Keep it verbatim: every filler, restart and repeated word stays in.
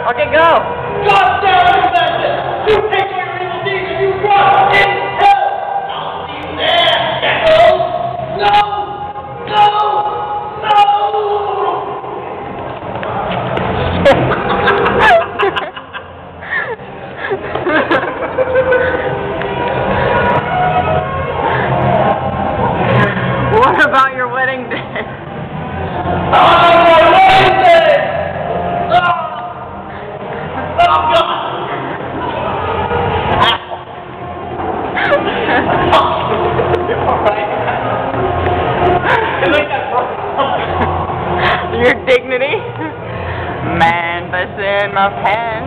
Okay, go. God damn it, Mantis! You take your evil deeds and you rot in hell! I'll see you there, jekyll! No! No! No! What about your wedding day? Oh, my wedding day! Oh, oh God! Your dignity? Mantis in my pants.